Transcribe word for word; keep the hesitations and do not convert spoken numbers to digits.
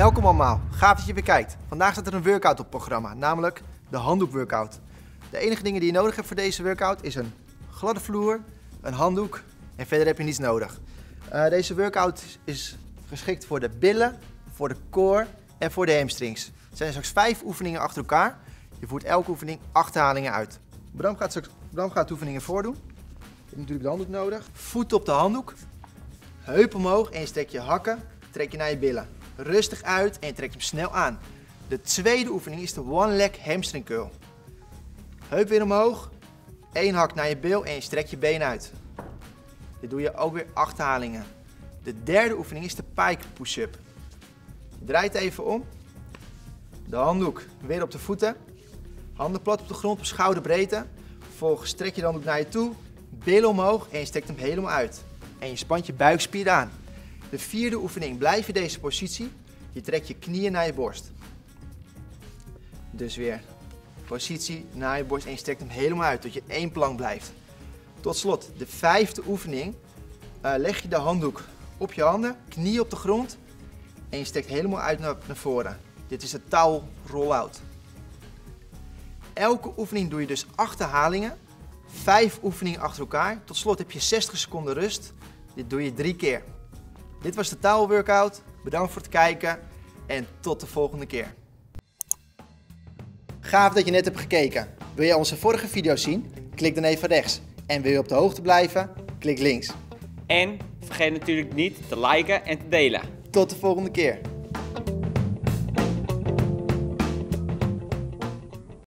Welkom allemaal, gaaf dat je weer kijkt. Vandaag staat er een workout op het programma, namelijk de handdoek workout. De enige dingen die je nodig hebt voor deze workout is een gladde vloer, een handdoek en verder heb je niets nodig. Uh, deze workout is geschikt voor de billen, voor de core en voor de hamstrings. Het zijn straks vijf oefeningen achter elkaar. Je voert elke oefening acht herhalingen uit. Bram gaat, straks, Bram gaat de oefeningen voordoen. Je hebt natuurlijk de handdoek nodig. Voet op de handdoek. Heup omhoog en je strekt je hakken, trek je naar je billen. Rustig uit en je trekt hem snel aan. De tweede oefening is de one leg hamstring curl. Heup weer omhoog, één hak naar je bil en je strekt je been uit. Dit doe je ook weer acht herhalingen. De derde oefening is de pike push-up. Je draait even om. De handdoek weer op de voeten. Handen plat op de grond op schouderbreedte. Vervolgens strek je de handdoek naar je toe. Billen omhoog en je strekt hem helemaal uit. En je spant je buikspieren aan. De vierde oefening, blijf in deze positie. Je trekt je knieën naar je borst. Dus weer positie naar je borst en je strekt hem helemaal uit tot je één plank blijft. Tot slot, de vijfde oefening. Uh, leg je de handdoek op je handen, knieën op de grond en je strekt helemaal uit naar, naar voren. Dit is de towel roll-out. Elke oefening doe je dus acht herhalingen. Vijf oefeningen achter elkaar. Tot slot heb je zestig seconden rust. Dit doe je drie keer. Dit was de towel workout. Bedankt voor het kijken en tot de volgende keer. Gaaf dat je net hebt gekeken. Wil je onze vorige video's zien? Klik dan even rechts. En wil je op de hoogte blijven? Klik links. En vergeet natuurlijk niet te liken en te delen. Tot de volgende keer.